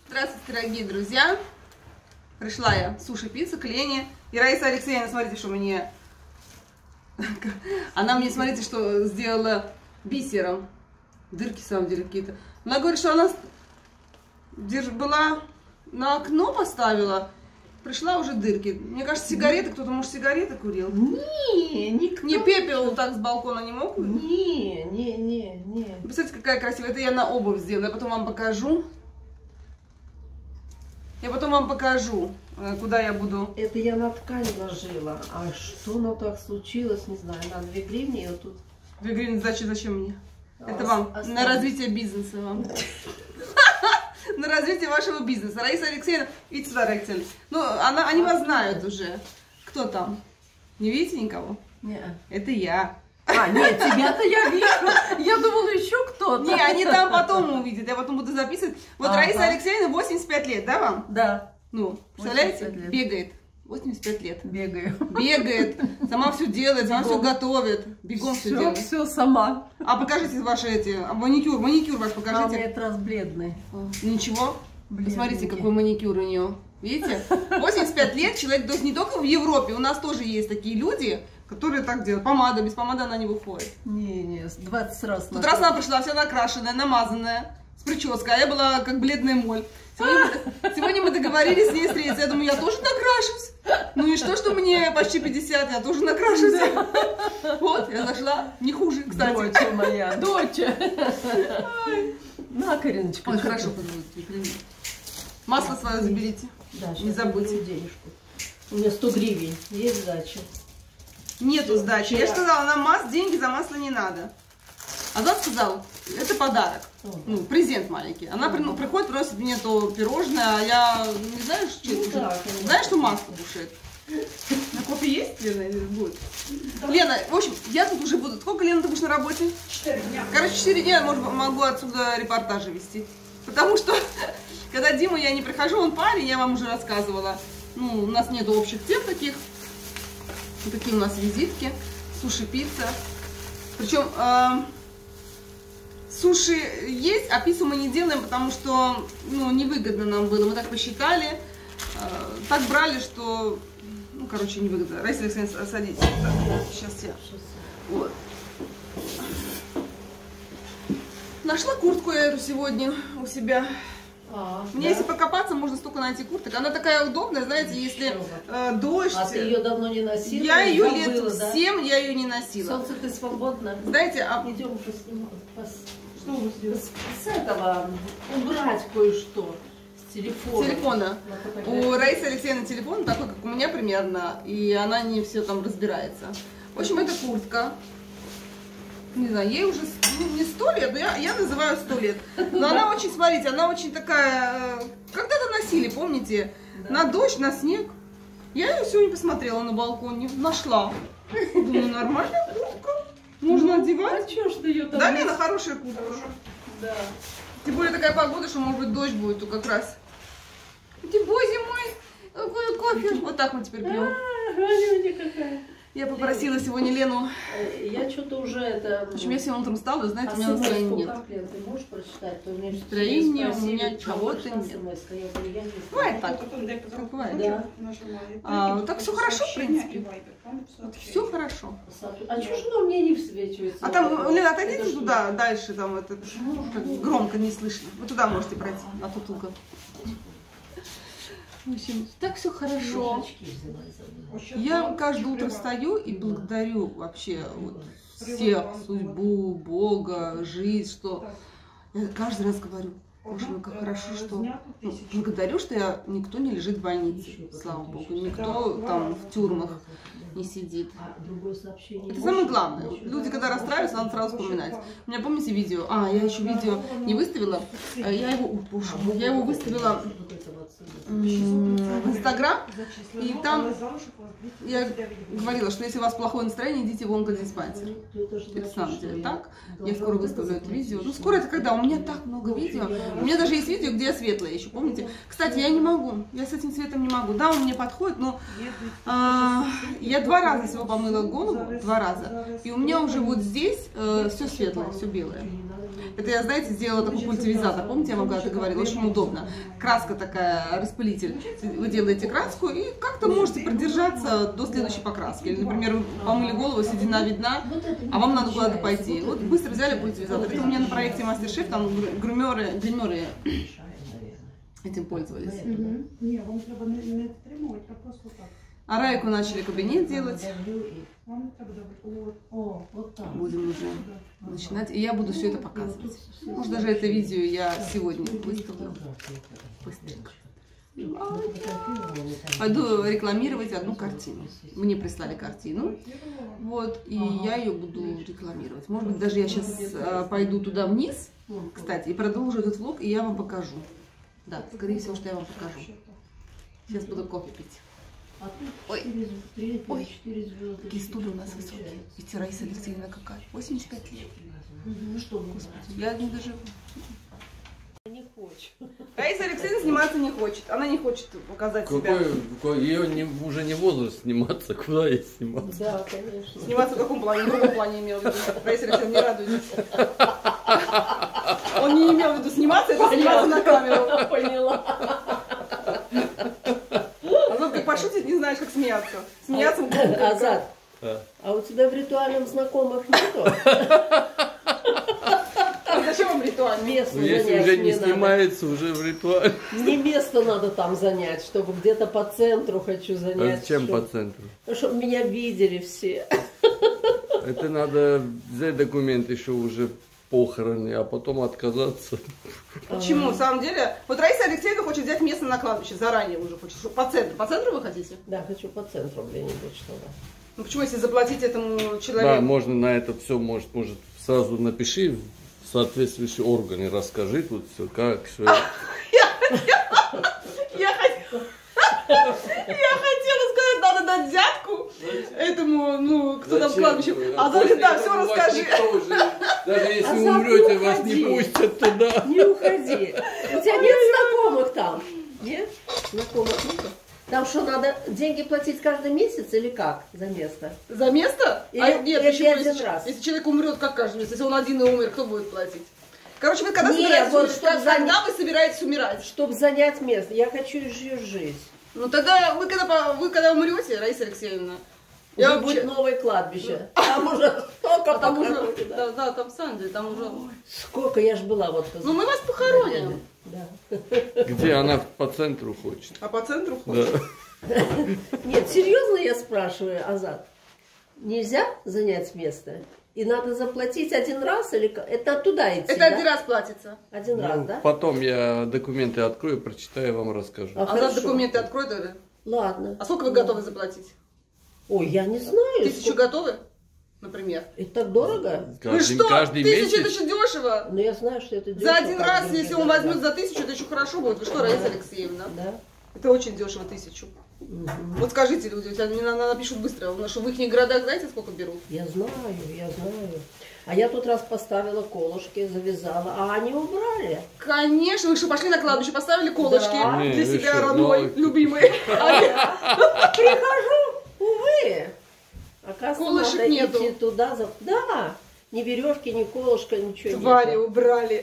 Здравствуйте, дорогие друзья! Пришла я суши-пицца к Лене. И Раиса Алексеевна, смотрите, что мне... Она мне, смотрите, что сделала бисером. Дырки, в самом деле, какие-то. Она говорит, что она была на окно поставила. Пришла уже дырки. Мне кажется, сигареты. Кто-то, может, сигареты курил? Никто. Не пепел вот так с балкона не мог? Не. Представляете, какая красивая. Это я на обувь сделала. Я потом вам покажу. Куда я буду. Это я на ткань ложила. А что оно так случилось, не знаю. На 2 гривни ее тут. 2 гривны сдачи зачем мне? Это вам. На развитие бизнеса вам. На развитие вашего бизнеса. Раиса Алексеевна, видите сюда, Раиса Алексеевна. Ну, они вас знают уже. Кто там? Не видите никого? Нет. Это я. А, нет, тебя-то я вижу. Я думала, еще кто-то. Не, они там потом увидят. Я потом буду записывать. Вот Раиса Алексеевна 85 лет, да, вам? Да. Ну, представляете? Бегает. 85 лет. Бегает. Сама все делает, сама все готовит. Бегом все делает. Все сама. А покажите ваши эти, маникюр ваш А у покажите. меня этот раз бледный. Ничего. Бледненький. Посмотрите, какой маникюр у нее. Видите? 85 лет, человек, то есть не только в Европе, у нас тоже есть такие люди, которые так делают. Помада, без помады она не выходит. Не, 20 раз. Тут раз она пришла вся накрашенная, намазанная, с прической, а я была как бледная моль. Сегодня мы договорились с ней встретиться. Я думаю, я тоже накрашусь. Ну и что мне почти 50, я тоже накрашусь. Вот, я зашла, не хуже, кстати. Доча моя, доча. На, Кариночка. Ой, хорошо, масло свое заберите. Да, не забудьте. Денежку. У меня 100 гривен. Есть сдача? Нету сдачи. Я же сказала, нам деньги за масло не надо. А она сказала, это подарок. Ну, презент маленький. Она приходит, приносит мне то пирожное, а я не знаю, что это. Знаешь, что масло бушит? На кофе есть, Лена, или будет? Да. Лена, в общем, я тут уже буду. Сколько, Лена, ты будешь на работе? 4 дня. Короче, 4 дня я могу отсюда репортажи вести. Потому что, когда Дима, я не прихожу, он парень, я вам уже рассказывала. Ну, у нас нет общих тем таких. Вот такие у нас визитки. Суши-пицца. Причем суши есть, а пиццу мы не делаем, потому что, ну, невыгодно нам было. Мы так посчитали, так брали, что, ну, короче, невыгодно. Раиса Алексеевна, садитесь. Так, сейчас я. Вот. Нашла куртку я эту сегодня у себя. Мне, если покопаться, можно столько найти курток. Она такая удобная, знаете, если дождь. А ты ее давно не носила? Я ее лет 7, я ее не носила. Солнце, ты свободна. Знаете, идем поснимать. Что вы сделали? С этого убрать кое-что. С телефона. Телефона. У Раисы Алексеевны телефон такой, как у меня примерно, и она не все там разбирается. В общем, это куртка. Не знаю, ей уже не 100 лет, но я называю 100 лет. Но она очень, смотрите, она очень такая... Когда-то носили, помните? Да. На дождь, на снег. Я ее сегодня посмотрела на балконе, нашла. Думаю, нормальная куртка. Можно одевать. А чё ж ты ее там... Да, Лена, хорошая куртка. Да. Тем более такая погода, что, может быть, дождь будет, то как раз. Боже мой, кофе. Вот так мы теперь пьем. Какая. Я попросила сегодня Лену. Я что-то уже это... В общем, я сегодня утром встала, знаете, у меня настроения нет. Ты можешь прочитать? Настроения у меня чего-то нет. Бывает так. Да. Так все хорошо, в принципе. Все хорошо. А что же оно мне не всвечивается? А там, Лена, отойдите туда, дальше, там это громко не слышно. Вы туда можете пройти, на тот угол. В общем, так все хорошо. Я каждое утро встаю и благодарю вообще вот всех, судьбу, Бога, жизнь, что я каждый раз говорю, боже мой, как хорошо, что благодарю, что никто не лежит в больнице, слава Богу, никто там в тюрьмах не сидит. Это самое главное. Люди, когда расстраиваются, надо сразу вспоминать. У меня, помните, видео? Я еще видео не выставила. Я его выставила в Инстаграм, и там я говорила, что если у вас плохое настроение, идите в онкодиспансер. Это на самом деле так. Я скоро выставлю это видео. Ну, скоро это когда? У меня так много видео. У меня даже есть видео, где я светлая еще, помните? Кстати, я не могу. Я с этим цветом не могу. Да, он мне подходит, но я 2 раза всего помыла голову, 2 раза. И у меня уже вот здесь все светлое, все белое. Это я, знаете, сделала такой пультивизатор. Помните, я вам когда-то говорила, очень удобно. Краска такая, распылитель. Вы делаете краску и как-то можете продержаться до следующей покраски. Или, например, вы помыли голову, седина видна, а вам надо куда-то пойти. Вот быстро взяли пультивизатор. Это у меня на проекте Мастер-Шеф, там гримеры этим пользовались. Ні, вам треба не тримувати, а просто так. А Райку начали кабинет делать. Вам не треба давати. О, от так. Будем уже начинать. И я буду все это показывать. Может, даже это видео я сегодня выставлю. Быстренько. Пойду рекламировать одну картину. Мне прислали картину. Вот, и я ее буду рекламировать. Может быть, даже я сейчас пойду туда вниз, кстати, и продолжу этот влог, и я вам покажу. Да, скорее всего, что я вам покажу. Сейчас буду кофе пить. Ой, ой, какие стулья у нас высокие. Ведь Раиса Алексеевна какая? 85 лет. Ну что, Господи, я не доживу. не хочу. Раиса Алексеевна сниматься не хочет. Она не хочет показать себя. Ее уже не возраст сниматься, куда ей сниматься? Да, конечно. Сниматься в каком плане? В другом плане имел в виду. Раиса Алексеевна, не радуйтесь. Он не имел в виду сниматься, это сниматься на камеру. Поняла. А ну как пошутить, не знаешь, как смеяться. Смеяться Азат, а у тебя в ритуальном знакомых нету? Зачем вам ритуально? Место Ну, если занять уже не мне снимается, уже в ритуале. надо. Мне место надо там занять, чтобы где-то по центру хочу А занять. зачем по чтобы, центру? чтобы меня видели все. Это надо взять документы еще уже похороны, а потом отказаться. Почему? В самом деле, вот Раиса Алексеевна хочет взять место на кладбище, заранее уже хочет. По центру. По центру вы хотите? Да, хочу по центру где-нибудь что-то. Ну почему, если заплатить этому Да, человеку? можно на это все, может сразу напиши в соответствующие органы, расскажи тут все, как, все. Я хотела сказать, надо дать взятку этому, ну, кто там в кладбище. А только да, все расскажи. Даже если Азат, умрете, не вас не уходи. пустят туда. Не уходи. У тебя нет знакомых там? Нет? Знакомых нет? Там что, надо деньги платить каждый месяц или как за место? За место? Или- А нет, или почему, один если, раз? если человек умрет, как каждый месяц? Если он один и умер, кто будет платить? Короче, вы когда Нет, собираетесь вот умереть? чтоб Когда вы собираетесь умирать? Чтобы занять место. Я хочу ее жить. Ну тогда вы когда умрете, Раиса Алексеевна, Уже я будет вообще... новое кладбище. Там уже столько Там уже, похоронено, да. да, там в самом деле, там уже... Сколько, я ж была вот. Ну мы вас похороним. Да. Где она по центру хочет. А по центру Да. ходит? Нет, серьезно я спрашиваю, Азат, нельзя занять место? И надо заплатить один раз или как? Это оттуда идти, Это да? один раз платится. Один Ну, раз, да? Потом я документы открою, прочитаю, вам расскажу. А А за хорошо. документы открой тогда. Ладно. А сколько вы готовы заплатить? Ой, я не знаю. 1000 сколько- готовы? Например. Это так дорого? Вы что? Каждый 1000 это месяц. еще дешево. Но я знаю, что это За дешево, один как раз, деньги, если он да, возьмет да. за 1000, это еще хорошо будет. Вы что, Раиса Алексеевна? Да. Это очень дешево, 1000. Вот скажите, люди, мне напишут быстро, потому что в их городах знаете, сколько берут? Я знаю, я знаю. А я тут раз поставила колышки, завязала, а они убрали. Конечно, вы что, пошли на кладбище, поставили колышки Да. Не, для вы себя что, родной, ну, любимый. Прихожу, увы. Оказывается, Колышек надо нету. идти туда. Да, ни веревки, ни колышка, ничего Твари нет. убрали.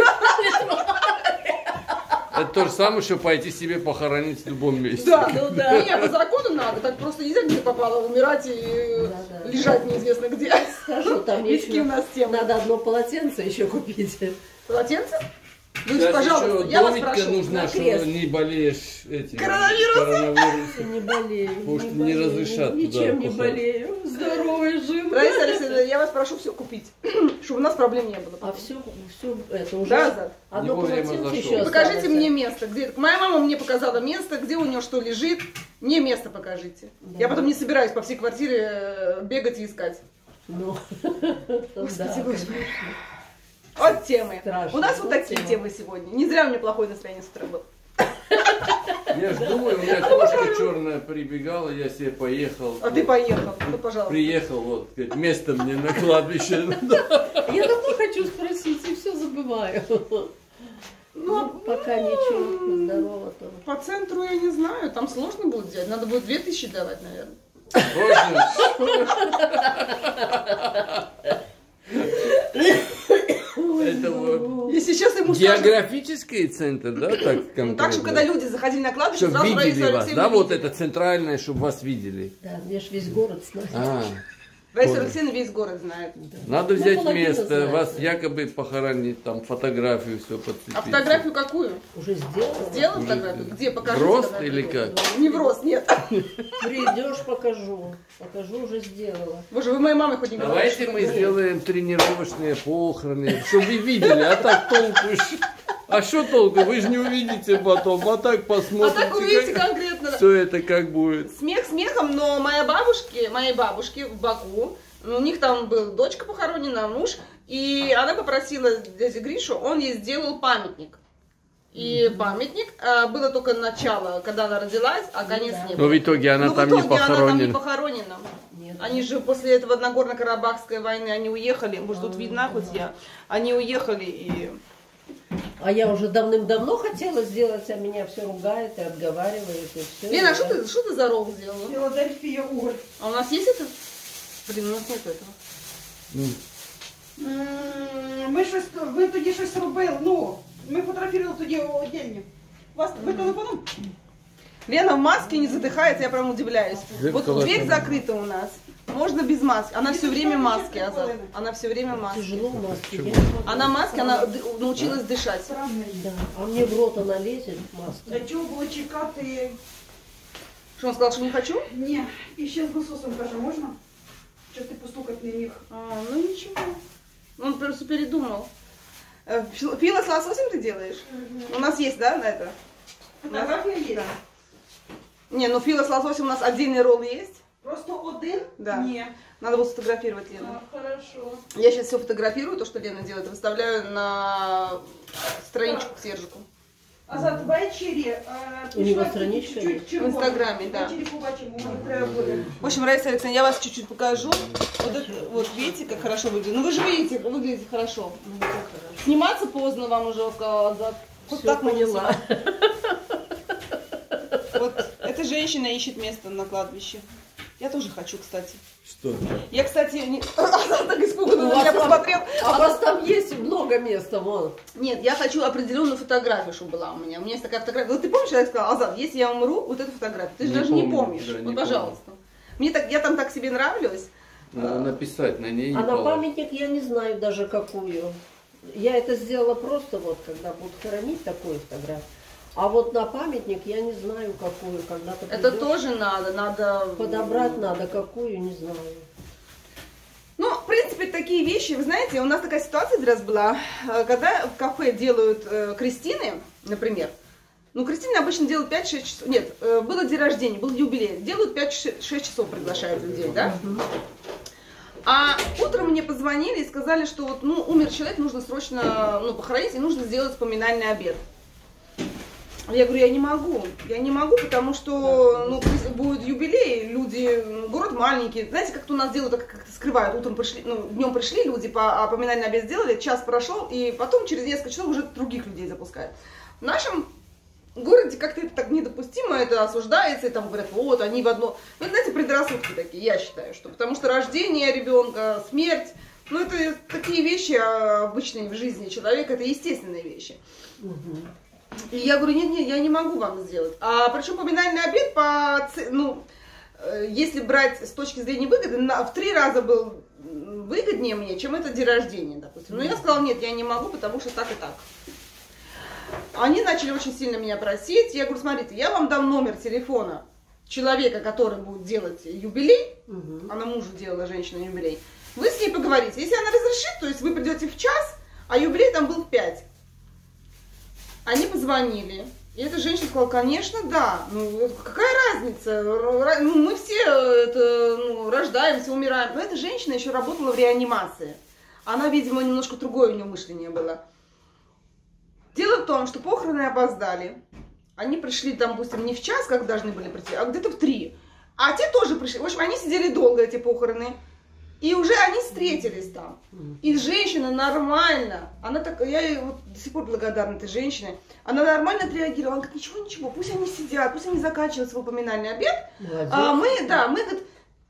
Это то же самое, что пойти себе похоронить в любом месте. Да, Ну да. Не, по закону надо, так просто нельзя где попало умирать и Да. лежать неизвестно где. Скажу, там Низкие у еще нас темы. надо одно полотенце еще купить. Полотенце? Вы, Сейчас пожалуйста, еще я вас домика прошу. нужна, на что крест. не болеешь этим Коронавирусом? коронавирусом. Не болею. Потому что не болею, разрешат туда Ничем не похоронить. болею. Здоровый, жив. Раиса Алексеевна, я вас прошу все купить, чтобы у нас проблем не было. А все это уже Да, Зад? одно Не вовремя полотенце зашел. еще Покажите осталось. мне место, где... Моя мама мне показала место, где у нее что лежит. Мне место покажите. Да. Я потом не собираюсь по всей квартире бегать и искать. Ну, Господи, да, Господи. Вот темы. Страшно. У нас вот Вот такие тема. темы сегодня. Не зря у меня плохое настроение с утра было. Я ж думаю, у меня кошка черная прибегала, я себе поехал. А ты поехал. Ну, пожалуйста. Приехал, вот, говорит, место мне на кладбище. Я давно хочу спросить, и все забываю. Ну, пока ничего, здорово то. По центру я не знаю, там сложно будет взять. Надо будет 2000 давать, наверное. Это Если сейчас ему скажут... Географический центр, да, так конкретно? Ну, так, чтобы когда люди заходили на кладбище, чтобы сразу видели вас, да, вот видели. это центральное, чтобы вас видели. Да, мне ж весь город знает. Раиса Алексеевна весь город знает. Да. Надо взять половина место, знает, вас да. якобы похоронить, там фотографию все подцепить. А фотографию какую? Уже сделала. Сделала фотографию? Где? Покажи. В рост или как? Не в рост, нет. Придешь, покажу. Покажу, уже сделала. Боже, вы моей мамой хоть не говорите. Давайте мы сделаем тренировочные похороны, чтобы вы видели, а так толку. А что толку? Вы же не увидите потом, а так посмотрите. А так увидите конкретно. Все это как будет. Смех смехом, но моей бабушки в Баку, у них там была дочка похоронена, муж, и она попросила дядю Гришу, он ей сделал памятник. И памятник, было только начало, когда она родилась, а конец не было. Но в итоге она там не похоронена. Нет. Они же после этого Нагорно-Карабахской войны, они уехали, может тут видна хоть я, они уехали и... А я уже давным-давно хотела сделать, а меня все ругает и отговаривает, и все. Лена, а что ты за ролл сделала? Филадельфія уголь. А у нас есть это? Блин, у нас нет этого. Ви тоді щось робили, ну, ми фотографували тоді отдельно. Ви телефоном? Лена в маске не задыхается, я прям удивляюсь. Вот дверь закрыта у нас. Можно без маски. Она все время в маске, Азат. Она все время в маске. Тяжело в маске. Я не могу. Она в маске, она научилась дышать. Да. А мне в рот она лезет, маска. Для чого було чекати? Что, он сказал, что не хочу? Ні, і ще з насосом каже, можна? Що ти постукати не міг? Ну ничего. Он просто передумал. Фила с лососем ты делаешь? У нас есть, да, на это? Фотографія є? Не, ну фила с лососем у нас отдельный ролл есть. Просто один? Да. Ні. Надо будет сфотографировать Лену. Хорошо. Я сейчас все фотографирую, то, что Лена делает, выставляю на страничку к Сержику. Азат, ввечері... У нього страничка є? В Інстаграмі, да. Ввечері побачимо, може треба буде. В общем, Раиса Алексеевна, я вас чуть-чуть покажу. Вот, это, вот видите, как хорошо выглядит. Ну вы же видите, выглядите хорошо. Сниматься поздно вам уже вот Всё так поняла. Вот эта женщина ищет место на кладбище. Я тоже хочу, кстати. Что? Я, кстати, не... так испуганно У на вас меня там- посмотрел. А у вас там есть много места, вон. Нет, я хочу определенную фотографию, чтобы была у меня. У меня есть такая фотография. Вот ты помнишь, я сказала, Азат, если я умру, вот эту фотографию. Ты же Не даже не помню, помнишь. да, Вот, не пожалуйста. Мне так, я там так себе нравлюсь. Надо написать на ней. А на Павел. памятник я не знаю даже какую. Я это сделала просто вот, когда будут хоронить, такую фотографию. А вот на памятник я не знаю какую, когда-то Это придёшь, тоже надо. подобрать надо, какую, не знаю. Ну, в принципе, такие вещи, вы знаете, у нас такая ситуация один раз была, когда в кафе делают крестины, например, ну, крестины обычно делают 5-6 часов, нет, было день рождения, был юбилей, делают 5-6 часов, приглашают людей, да? А утром мне позвонили и сказали, что вот, ну, умер человек, нужно срочно, ну, похоронить, и нужно сделать поминальный обед. Я говорю, я не могу, потому что, ну, будет юбилей, люди, город маленький, знаете, как-то у нас делают, так как-то скрывают, утром пришли, ну, днем пришли люди, а поминальный обед сделали, час прошел, и потом через несколько часов уже других людей запускают. В нашем городе как-то это так недопустимо, это осуждается, и там говорят, вот, они в одно, ну, знаете, предрассудки такие, я считаю, что, потому что рождение ребенка, смерть, ну, это такие вещи обычные в жизни человека, это естественные вещи. И я говорю, нет, я не могу вам сделать. А причем поминальный обед, ну, если брать с точки зрения выгоды, в 3 раза был выгоднее мне, чем это день рождения, допустим. Но я сказала, нет, я не могу, потому что так и так. Они начали очень сильно меня просить. Я говорю, смотрите, я вам дам номер телефона человека, который будет делать юбилей. Она мужу делала, женщина, юбилей. Вы с ней поговорите. Если она разрешит, то есть вы придете в час, а юбилей там был в 5. Они позвонили, и эта женщина сказала, конечно, да, ну какая разница, ну, мы все это, ну, рождаемся, умираем. Но эта женщина еще работала в реанимации. Она, видимо, немножко другое у нее мышление было. Дело в том, что похороны опоздали. Они пришли там, допустим, не в час, как должны были прийти, а где-то в 3. А те тоже пришли. В общем, они сидели долго, эти похороны. И уже они встретились там. И женщина нормально, она так, я ей вот до сих пор благодарна этой женщине, она нормально отреагировала, она говорит, ничего, пусть они сидят, пусть они заканчивают свой поминальный обед. Молодец. Мы, говорит,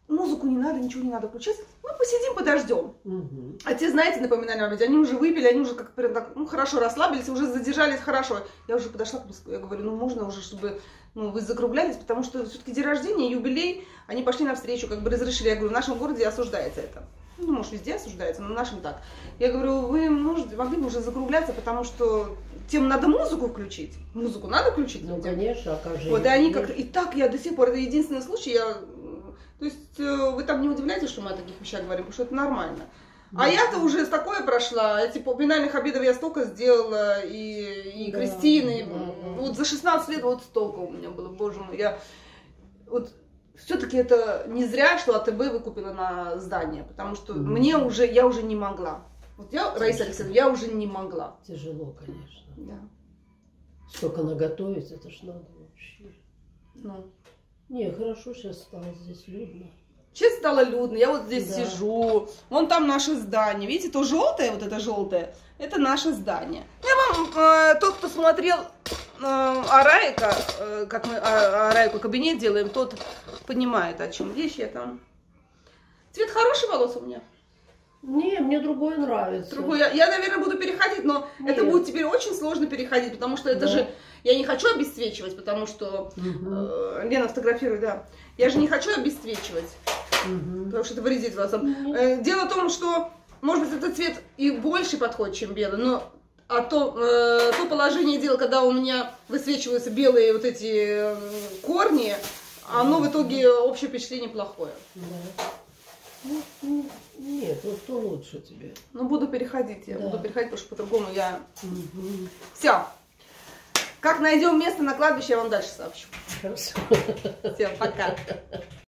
музыку не надо, ничего не надо включать, мы посидим, подождем. Мгм. А те, знаете, напоминали вам, ведь они уже выпили, они уже как прям так, ну, хорошо расслабились, уже задержались хорошо. Я уже подошла к Москве, я говорю, ну, можно уже, чтобы, ну, вы закруглялись, потому что все-таки день рождения, юбилей, они пошли навстречу, как бы разрешили. Я говорю, в нашем городе осуждается это. Ну, может, везде осуждается, но в нашем так. Я говорю, вы могли бы уже закругляться, потому что тем надо музыку включить. Музыку надо включить? Ну, людям. конечно, а как же... Вот, и они как-то... И так я до сих пор, это единственный случай, то есть вы там не удивляетесь, что мы о таких вещах говорим, потому что это нормально. А я-то уже с такое прошла, эти поминальных обедов я столько сделала, и Да, Кристины, да. вот за 16 лет вот столько у меня было, боже мой, я вот все-таки это не зря, что АТБ выкупила на здание, потому что я уже не могла. Вот я, Раиса Алексеевна, я уже не могла. Тяжело, конечно. Да. Столько наготовить, это ж надо вообще. Ну. Не, хорошо сейчас стало здесь людно. Сейчас стало людно, я вот здесь Да. сижу, вон там наше здание, видите, то желтое, вот это желтое, это наше здание. Я вам, тот, кто смотрел Арайка, как мы Арайку кабинет делаем, тот понимает, о чем речь. Я там... Цвет хороший волос у меня. Не, мне другой нравится. Другой, я, наверное, буду переходить, но это Нет. будет теперь очень сложно переходить, потому что это Да. же... Я не хочу обесцвечивать, потому что... Мгм. Лена фотографирует, да. Я же не хочу обесцвечивать, Мгм. потому что это вредит волосам. Дело в том, что, может быть, этот цвет и больше подходит, чем белый, но то положение дела, когда у меня высвечиваются белые вот эти корни, оно в итоге общее впечатление плохое. Да. Нет, вот то лучше тебе. Ну, буду переходить, я Да. буду переходить, потому что по-другому я... Мгм. Все. Как найдем место на кладбище, я вам дальше сообщу. Хорошо. Всем пока.